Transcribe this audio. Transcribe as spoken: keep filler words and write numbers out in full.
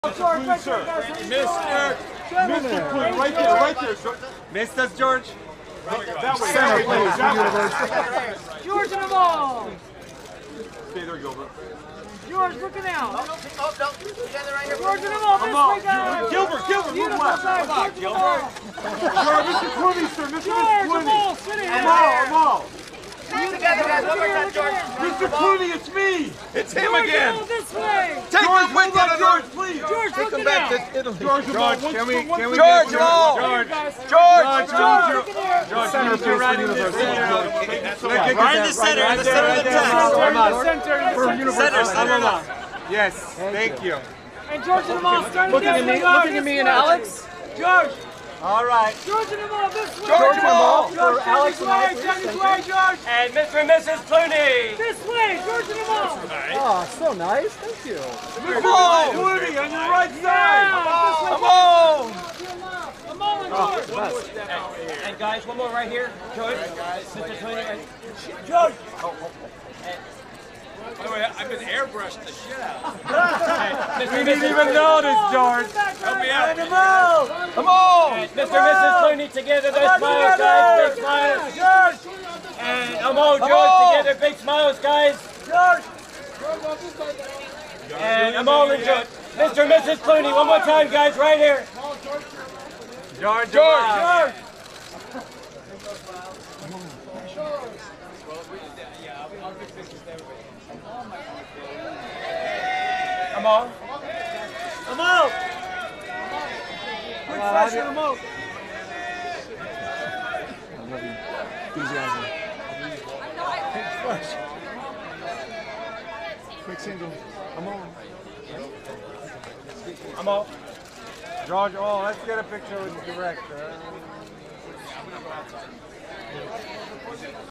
George, right there, guys. Mister Mister Clooney, right there, right there. Missed us, George. That way. Center, please, George and Amal. Okay, there we go, bro. George, looking out. Oh, no, together right here. George and Amal, this way, guys. Gilbert, Gilbert, move Beautiful, left. guys. Come on, George and Amal. George, Mister Clooney, sir, Mister George, Clooney. Amal, sit in here. Amal, Amal. Together, guys. One more time, George. Mister Clooney, it's me. It's him George, again. Amal, this way. Take George, him with you, George, please. George, Take him looking back out. to Italy. George, George, can we, can we George, get Amal. George, George, George, George, looking here. George, center, please, for University. Right in the center, in the center of the tent. Center, Center, yes, thank you. And George and Amal, starting Looking at me, looking at me and Alex. George. All right. George and Amal, this way. George and Amal. George, Alex this and way, I, Johnny's way, George. And Mister and Missus Clooney. This way, George and Amal. Oh, so nice. Thank you. Amal, Clooney on your right side. Yeah, Amal. Amal and George. And guys, one more right here. George. Mister Clooney. Right. George. By the way, I've been airbrushed the shit out. Mister We didn't even notice, George. Help me out. Amal. Amal. Mister and Missus Clooney together. Those smiles, guys. Big smiles. George. And Amal, George together. Big smiles, guys. George. And Amal and George. Mister and Missus Clooney. One more time, guys. Right here. George, George. George. Amal. Amal. Quick flash on Amal. Quick single. Amal. Amal. George, oh, let's get a picture with the director.